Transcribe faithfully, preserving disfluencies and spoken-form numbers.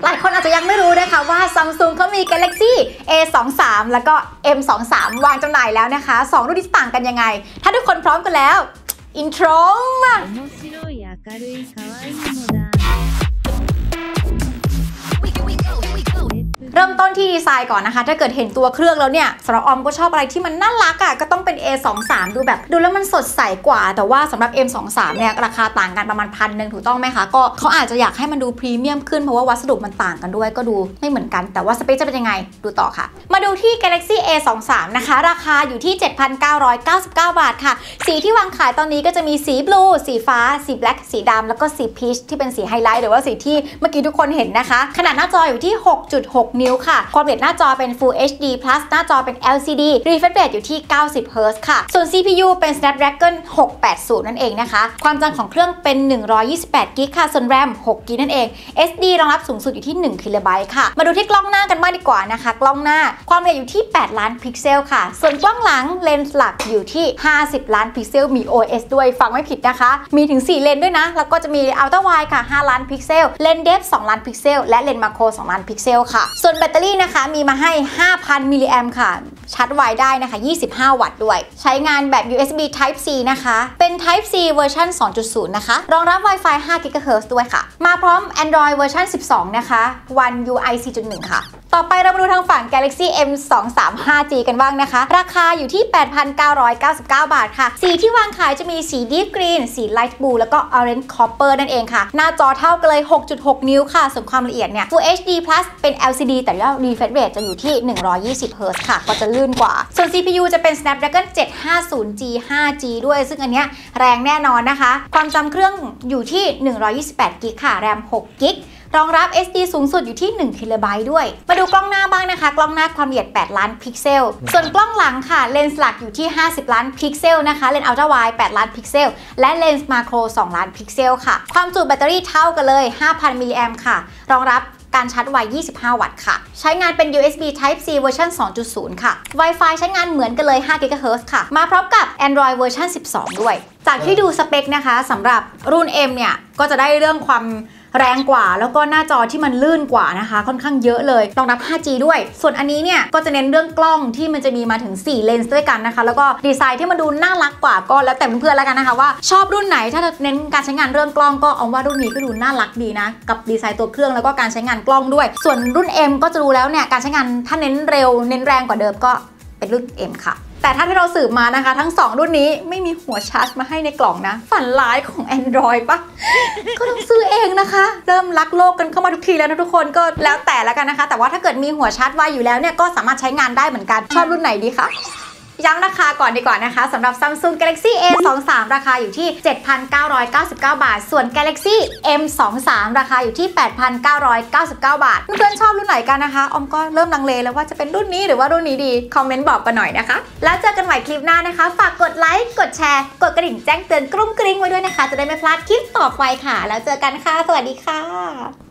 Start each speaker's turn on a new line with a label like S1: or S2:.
S1: หลายคนอาจจะยังไม่รู้นะคะว่า Samsung เขามี Galaxy เอ สองสิบสาม แล้วก็ เอ็ม สองสิบสาม วางจำหน่ายแล้วนะคะสองรุ่นที่ต่างกันยังไงถ้าทุกคนพร้อมกันแล้วอินโทรมาเริ่มต้นที่ดีไซน์ก่อนนะคะถ้าเกิดเห็นตัวเครื่องแล้วเนี่ยสำหรับออมก็ชอบอะไรที่มันน่ารักอ่ะก็ต้องเป็น เอ สองสิบสาม ดูแบบดูแล้วมันสดใสกว่าแต่ว่าสำหรับ เอ็ม สองสิบสาม เนี่ยราคาต่างกันประมาณพันหนึ่งถูกต้องไหมคะก็เขาอาจจะอยากให้มันดูพรีเมียมขึ้นเพราะว่าวัสดุมันต่างกันด้วยก็ดูไม่เหมือนกันแต่ว่าสเปคจะเป็นยังไงดูต่อค่ะมาดูที่ Galaxy เอ สองสิบสาม นะคะราคาอยู่ที่ เจ็ดพันเก้าร้อยเก้าสิบเก้า บาทค่ะสีที่วางขายตอนนี้ก็จะมีสีบลูสีฟ้าสีแบล็คสีดำแล้วก็สีพีชที่เป็นสีไฮไลท์หรือว่าสีที่เมื่อกี้ทุกคนเห็นนะคะขนาดหน้าจออยู่ที่ หกจุดหก นิ้วค่ะความละเอียดหน้าจอเป็น Full เอช ดี plus หน้าจอเป็น แอล ซี ดี refresh rate อยู่ที่ เก้าสิบ เฮิร์ตซ์ ค่ะส่วน ซี พี ยู เป็น Snapdragon หกแปดศูนย์ นั่นเองนะคะความจำของเครื่องเป็นหนึ่งร้อยยี่สิบแปดกิกะค่ะส่วน RAM หกกิกะนั่นเอง เอส ดี รองรับสูงสุดอยู่ที่หนึ่งกิโลไบต์ค่ะมาดูที่กล้องหน้ากันบ้างดีกว่านะคะกล้องหน้าความละเอียดอยู่ที่แปดล้านพิกเซลค่ะส่วนกล้องหลังเลนส์หลักอยู่ที่ห้าสิบล้านพิกเซลมี โอ เอส ด้วยฟังไม่ผิดนะคะมีถึงสี่เลนด้วยนะแล้วก็จะมี Ultra Wide ค่ะห้าล้านพิกเซลเลนส์ Depth สองล้านพิกเซลและเลนส์ Macro สองล้านพิกเซลค่ะส่วนแบตเตอรี่นะคะมีมาให้ ห้าพัน มิลลิแอมป์ค่ะชาร์จไวได้นะคะยี่สิบห้าวัตต์ด้วยใช้งานแบบ ยู เอส บี Type C นะคะเป็น Type C เวอร์ชัน สองจุดศูนย์ นะคะรองรับ Wi-Fi ห้ากิกะเฮิร์ตซ์ ด้วยค่ะมาพร้อม Android เวอร์ชันสิบสองนะคะ One ยู ไอ สี่จุดหนึ่ง ค่ะต่อไปเรามาดูทางฝั่ง Galaxy เอ็ม สองสิบสาม ไฟว์จี กันบ้างนะคะราคาอยู่ที่ แปดพันเก้าร้อยเก้าสิบเก้า บาทค่ะสีที่วางขายจะมีสี Deep Green สี Light Blue แล้วก็ Orange Copper นั่นเองค่ะหน้าจอเท่ากันเลย หกจุดหก นิ้วค่ะส่วนความละเอียดเนี่ย Full เอช ดี plus เป็น แอล ซี ดี แต่ว่า refresh rate จะอยู่ที่หนึ่งร้อยยี่สิบ เฮิร์ตซ์ ค่ะก็จะลื่นกว่าส่วน ซี พี ยู จะเป็น Snapdragon เจ็ดห้าศูนย์ จี ไฟว์จี ด้วยซึ่งอันเนี้ยแรงแน่นอนนะคะความจำเครื่องอยู่ที่หนึ่งร้อยยี่สิบแปดกิกะค่ะ RAM หกกิกะรองรับ เอส ดี สูงสุดอยู่ที่หนึ่งกิโลไบต์ด้วยมาดูกล้องหน้าบ้างนะคะกล้องหน้าความละเอียดแปดล้านพิกเซลส่วนกล้องหลังค่ะเลนส์หลักอยู่ที่ห้าสิบล้านพิกเซลนะคะเลนส์ Ultra Wide แปดล้านพิกเซลและเลนส์ Macro สองล้านพิกเซลค่ะความจุแบตเตอรี่เท่ากันเลย ห้าพัน มิลลิแอมป์ค่ะรองรับการชาร์จไวยี่สิบห้าวัตต์ค่ะใช้งานเป็น ยู เอส บี Type C เวอร์ชัน สองจุดศูนย์ ค่ะ Wi-Fi ใช้งานเหมือนกันเลยห้ากิกะเฮิร์ตซ์ ค่ะมาพร้อมกับ Android เวอร์ชันสิบสองด้วยจากที่ดูสเปคนะคะสำหรับรุ่น M เนี่ยก็จะได้เรื่องความแรงกว่าแล้วก็หน้าจอที่มันลื่นกว่านะคะค่อนข้างเยอะเลยรองรับ ห้าจี ด้วยส่วนอันนี้เนี่ยก็จะเน้นเรื่องกล้องที่มันจะมีมาถึงสี่เลนส์ด้วยกันนะคะแล้วก็ดีไซน์ที่มันดูน่ารักกว่าก็แล้วแต่เพื่อนๆแล้วกันนะคะว่าชอบรุ่นไหนถ้าเน้นการใช้งานเรื่องกล้องก็เอาว่ารุ่นนี้ก็ดูน่ารักดีนะกับดีไซน์ตัวเครื่องแล้วก็การใช้งานกล้องด้วยส่วนรุ่น M ก็จะดูแล้วเนี่ยการใช้งานถ้าเน้นเร็วเน้นแรงกว่าเดิมก็เป็นรุ่น M ค่ะแต่ถ้าที่เราสืบมานะคะทั้งสองรุ่นนี้ไม่มีหัวชาร์จมาให้ในกล่องนะฝันร้ายของ Android ปะ ก็ต้องซื้อเองนะคะเริ่มรักโลกกันเข้ามาทุกทีแล้วนะทุกคนก็แล้วแต่แล้วกันนะคะแต่ว่าถ้าเกิดมีหัวชาร์จไว้อยู่แล้วเนี่ยก็สามารถใช้งานได้เหมือนกันชอบรุ่นไหนดีคะย้ำราคาก่อนดีกว่านะคะสำหรับ Samsung Galaxy เอ สองสิบสาม ราคาอยู่ที่ เจ็ดพันเก้าร้อยเก้าสิบเก้า บาทส่วน Galaxy เอ็ม สองสิบสาม ราคาอยู่ที่ แปดพันเก้าร้อยเก้าสิบเก้า บาทเพื่อนๆชอบรุ่นไหนกันนะคะออมก็เริ่มลังเลแล้วว่าจะเป็นรุ่นนี้หรือว่ารุ่นนี้ดีคอมเมนต์บอกกันหน่อยนะคะแล้วเจอกันใหม่คลิปหน้านะคะฝากกดไลค์กดแชร์กดกระดิ่งแจ้งเตือนกรุ้งกริ้งไว้ด้วยนะคะจะได้ไม่พลาดคลิปต่อไปค่ะแล้วเจอกันค่ะสวัสดีค่ะ